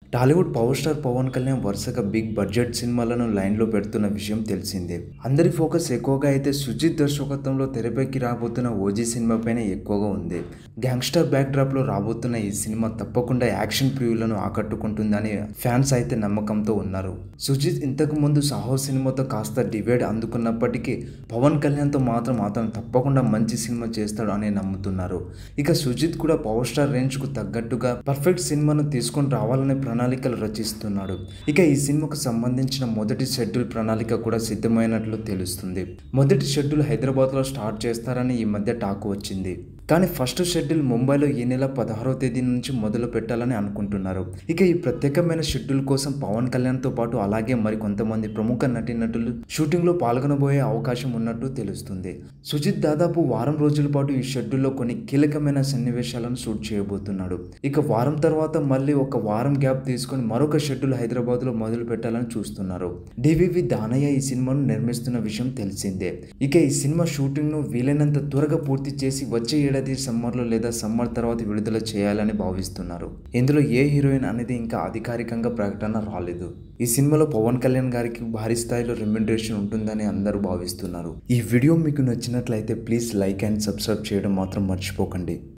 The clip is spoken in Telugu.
టాలీవుడ్ పవర్ స్టార్ పవన్ కళ్యాణ్ వరుసగా బిగ్ బడ్జెట్ సినిమాలను లైన్లో పెడుతున్న విషయం తెలిసిందే. అందరి ఫోకస్ ఎక్కువగా అయితే సుజిత్ దర్శకత్వంలో తెరపైకి రాబోతున్న ఓజీ సినిమాపైనే ఎక్కువగా ఉంది. గ్యాంగ్స్టర్ బ్యాక్డ్రాప్లో రాబోతున్న ఈ సినిమా తప్పకుండా యాక్షన్ ప్రియులను ఆకట్టుకుంటుందని ఫ్యాన్స్ అయితే నమ్మకంతో ఉన్నారు. సుజిత్ ఇంతకు ముందు సాహో సినిమాతో కాస్త డివైడ్ అందుకున్నప్పటికీ పవన్ కళ్యాణ్తో మాత్రం అతను తప్పకుండా మంచి సినిమా చేస్తాడు అని నమ్ముతున్నారు. ఇక సుజిత్ కూడా పవర్ స్టార్ రేంజ్కు తగ్గట్టుగా పర్ఫెక్ట్ సినిమాను తీసుకొని రావాలనే ప్రణాళికలు రచిస్తున్నాడు. ఇక ఈ సినిమాకు సంబంధించిన మొదటి షెడ్యూల్ ప్రణాళిక కూడా సిద్ధమైనట్లు తెలుస్తుంది. మొదటి షెడ్యూల్ హైదరాబాద్లో స్టార్ట్ చేస్తారని ఈ మధ్య టాక్ వచ్చింది. కానీ ఫస్ట్ షెడ్యూల్ ముంబైలో ఈ నెల 16వ తేదీ నుంచి మొదలు పెట్టాలని అనుకుంటున్నారు. ఇక ఈ ప్రత్యేకమైన షెడ్యూల్ కోసం పవన్ కళ్యాణ్తో పాటు అలాగే మరి కొంతమంది ప్రముఖ నటీనటులు షూటింగ్లో పాల్గొనబోయే అవకాశం ఉన్నట్టు తెలుస్తుంది. సుజిత్ దాదాపు వారం రోజుల పాటు ఈ షెడ్యూల్లో కొన్ని కీలకమైన సన్నివేశాలను షూట్ చేయబోతున్నాడు. ఇక వారం తర్వాత మళ్ళీ ఒక వారం గ్యాప్ తీసుకొని మరొక షెడ్యూల్ హైదరాబాద్లో మొదలు పెట్టాలని చూస్తున్నారు. డివివి దానయ్య ఈ సినిమాను నిర్మిస్తున్న విషయం తెలిసిందే. ఇక ఈ సినిమా షూటింగ్ను వీలైనంత త్వరగా పూర్తి చేసి వచ్చే సమ్మర్లో లేదా సమ్మర్ తర్వాత విడుదల చేయాలని భావిస్తున్నారు. ఇందులో ఏ హీరోయిన్ అనేది ఇంకా అధికారికంగా ప్రకటన రాలేదు. ఈ సినిమాలో పవన్ కళ్యాణ్ గారికి భారీ స్థాయిలో రెమ్యునరేషన్ ఉంటుందని అందరూ భావిస్తున్నారు. ఈ వీడియో మీకు నచ్చినట్లయితే ప్లీజ్ లైక్ అండ్ సబ్స్క్రైబ్ చేయడం మాత్రం మర్చిపోకండి.